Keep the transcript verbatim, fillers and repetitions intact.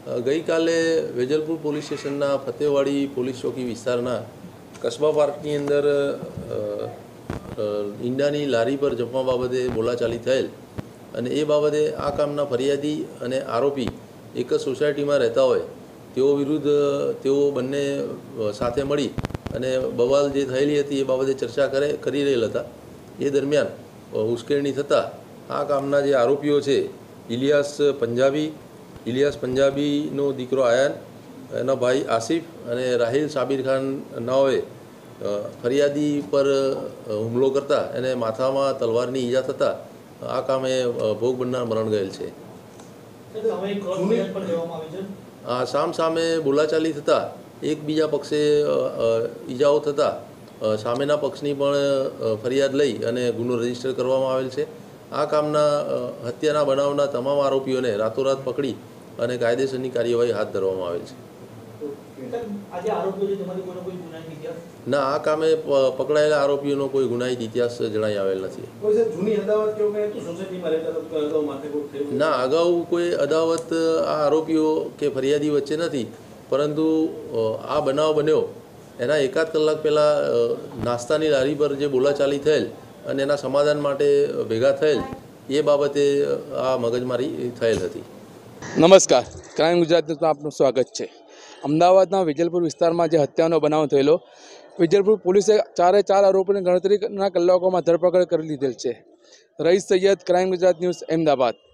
ગઈ કાલે વેજલપુર પોલીસ સ્ટેશનના ફતેહવાડી પોલીસ ચોકી વિસ્તારના કસ્બા પાર્કની અંદર ઈંડાની લારી પર જમવા બાબતે બોલાચાલી થયેલ અને એ બાબતે આ કામના ફરિયાદી અને આરોપી એક જ સોસાયટીમાં રહેતા હોય તેઓ વિરુદ્ધ તેઓ બંને સાથે મળી અને બવાલ જે થયેલી હતી એ બાબતે ચર્ચા કરે કરી રહેલ હતા। એ દરમિયાન ઉશ્કેરણી થતાં આ કામના જે આરોપીઓ છે ઇલિયાસ પંજાબી ઇલિયાસ પંજાબીનો દીકરો આયાન, એના ભાઈ આસિફ અને રાહિલ સાબિર ખાન નાઓએ ફરિયાદી પર હુમલો કરતા એને માથામાં તલવારની ઈજા થતાં આ કામે ભોગ બનનાર મરણ ગયેલ છે। આ સામ સામે બોલાચાલી થતાં એકબીજા પક્ષે ઈજાઓ થતાં સામેના પક્ષની પણ ફરિયાદ લઈ અને ગુનો રજીસ્ટર કરવામાં આવેલ છે। આ કામના હત્યાના બનાવના તમામ આરોપીઓને રાતોરાત પકડી અને કાયદેસરની કાર્યવાહી હાથ ધરવામાં આવેલ છે। ના, આ કામે પકડાયેલા આરોપીઓનો કોઈ ગુનાહિત ઇતિહાસ જણાઈ આવેલ નથી। ના, અગાઉ કોઈ અદાવત આ આરોપીઓ કે ફરિયાદી વચ્ચે નથી, પરંતુ આ બનાવ બન્યો એના એકાદ કલાક પહેલાં નાસ્તાની લારી પર જે બોલાચાલી થયેલ અને એના સમાધાન માટે ભેગા થયેલ એ બાબતે આ મગજમારી થયેલ હતી। નમસ્કાર, ક્રાઇમ ગુજરાત ન્યૂઝમાં આપનું સ્વાગત છે। અમદાવાદના વેજલપુર વિસ્તારમાં જે હત્યાનો બનાવ થયેલો, વેજલપુર પોલીસે ચારે ચાર આરોપીની ગણતરીના કલાકોમાં ધરપકડ કરી લીધેલ છે। Rais Sayed, crime Gujarat news, Ahmedabad.